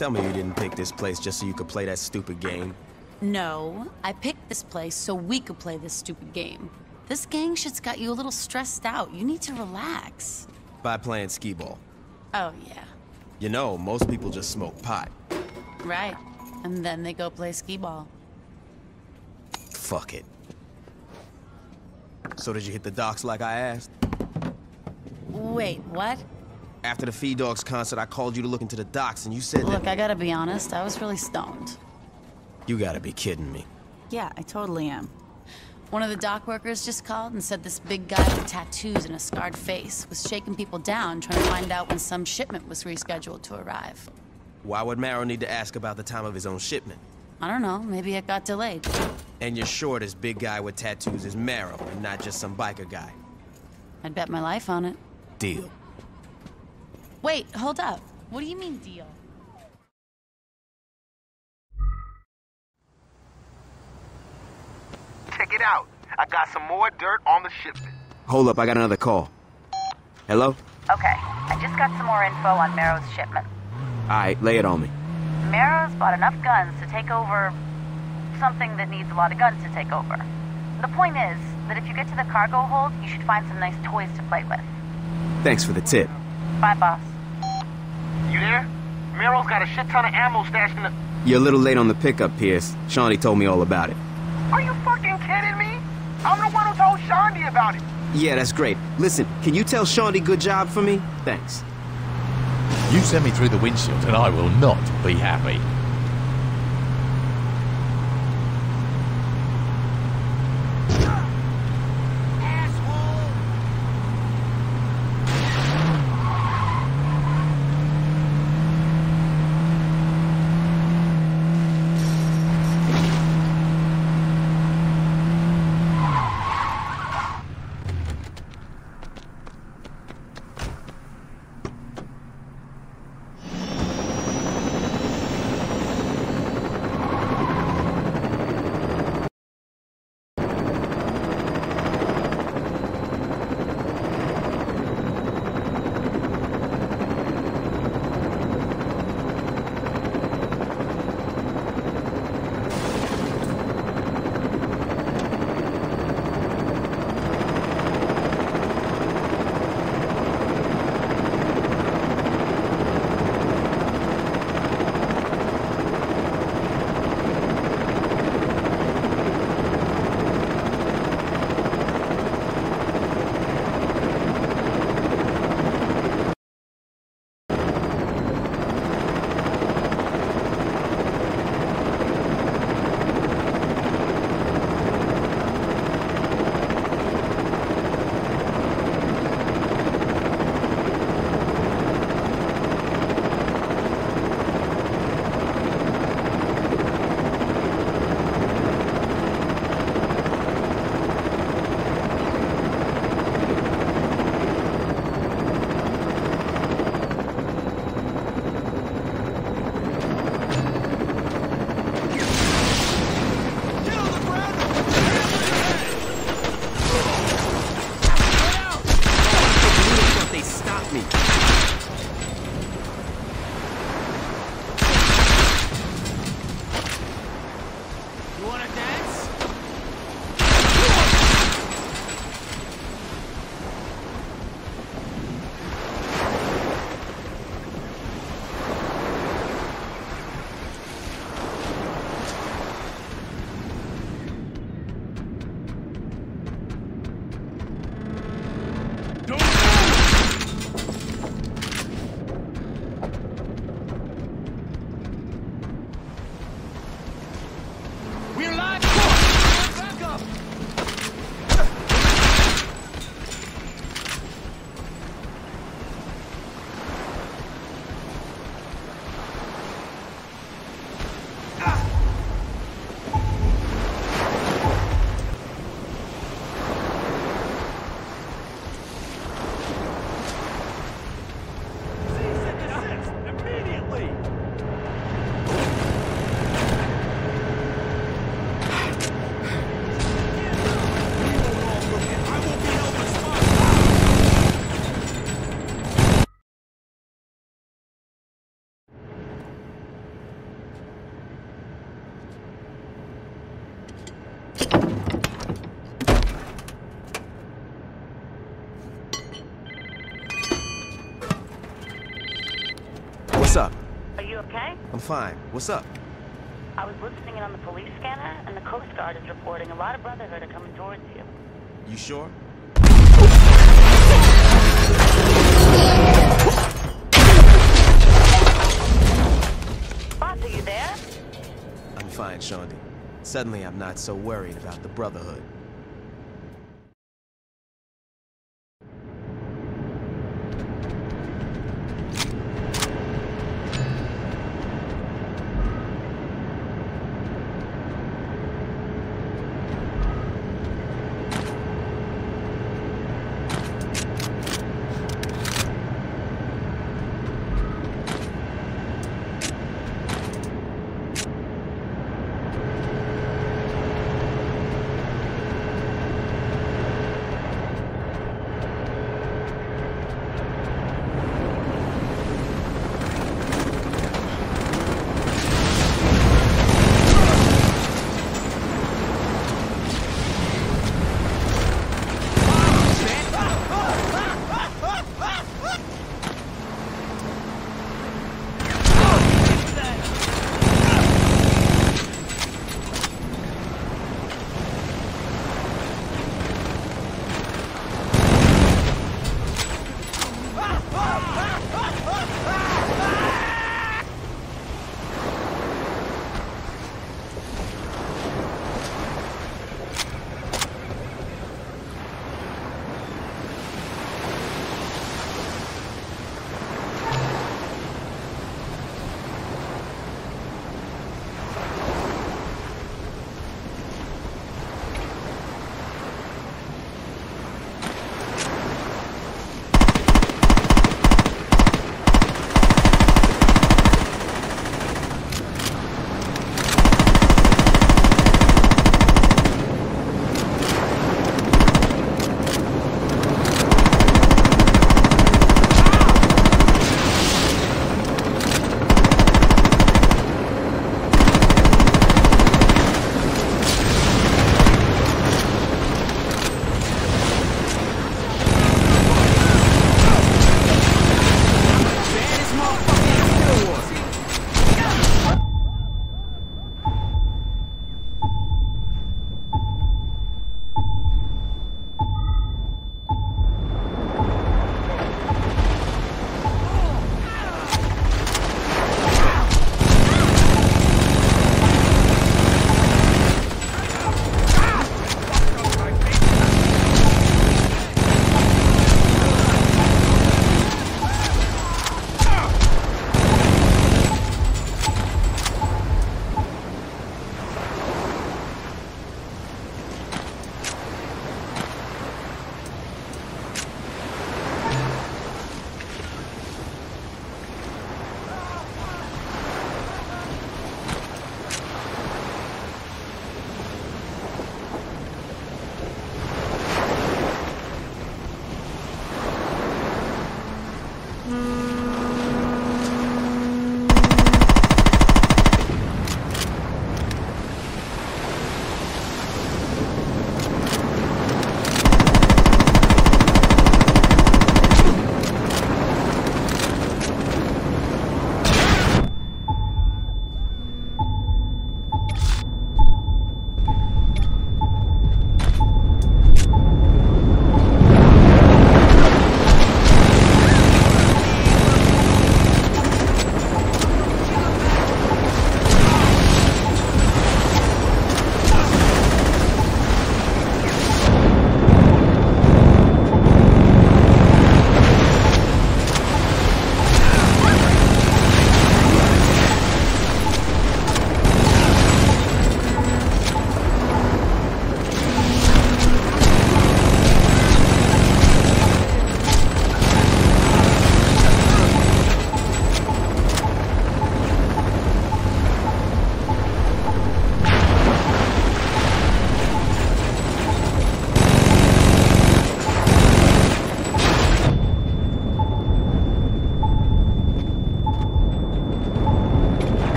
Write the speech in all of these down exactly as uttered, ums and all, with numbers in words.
Tell me you didn't pick this place just so you could play that stupid game. No, I picked this place so we could play this stupid game. This gang shit's got you a little stressed out. You need to relax. By playing skee ball. Oh, yeah. You know, most people just smoke pot. Right. And then they go play skee ball. Fuck it. So did you hit the docks like I asked? Wait, what? After the Feed Dogs concert, I called you to look into the docks, and you said Look, that... I gotta be honest, I was really stoned. You gotta be kidding me. Yeah, I totally am. One of the dock workers just called and said this big guy with tattoos and a scarred face was shaking people down trying to find out when some shipment was rescheduled to arrive. Why would Marrow need to ask about the time of his own shipment? I don't know, maybe it got delayed. And you're sure this big guy with tattoos is Marrow and not just some biker guy? I'd bet my life on it. Deal. Wait, hold up. What do you mean, deal? Check it out. I got some more dirt on the shipment. Hold up, I got another call. Hello? Okay, I just got some more info on Marrow's shipment. Alright, lay it on me. Marrow's bought enough guns to take over something that needs a lot of guns to take over. The point is that if you get to the cargo hold, you should find some nice toys to play with. Thanks for the tip. Bye, boss. You there? Marrow's got a shit ton of ammo stashed in the... You're a little late on the pickup, Pierce. Shawnee told me all about it. Are you fucking kidding me? I'm the one who told Shondi about it. Yeah, that's great. Listen, can you tell Shawnee good job for me? Thanks. You send me through the windshield and I will not be happy. okay? I'm fine. What's up? I was listening in on the police scanner, and the Coast Guard is reporting a lot of Brotherhood are coming towards you. You sure? Boss, are you there? I'm fine, Shawnee. Suddenly, I'm not so worried about the Brotherhood.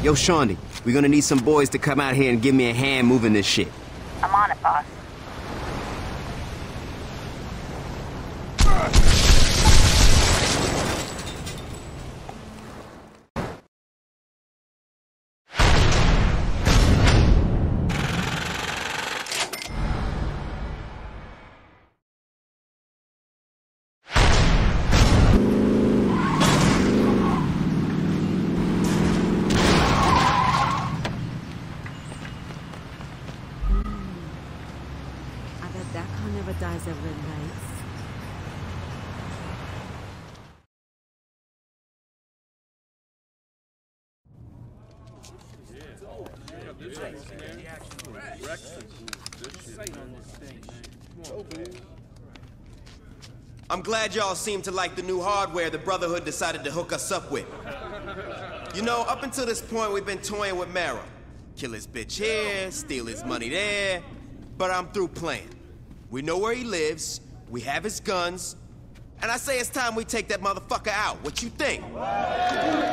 Yo, Shawnee, we're gonna need some boys to come out here and give me a hand moving this shit. I'm on it, boss. That car never dies at red lights. I'm glad y'all seem to like the new hardware the Brotherhood decided to hook us up with. You know, up until this point, we've been toying with Marrow. Kill his bitch here, steal his money there, but I'm through playing. We know where he lives, we have his guns, and I say it's time we take that motherfucker out. What you think?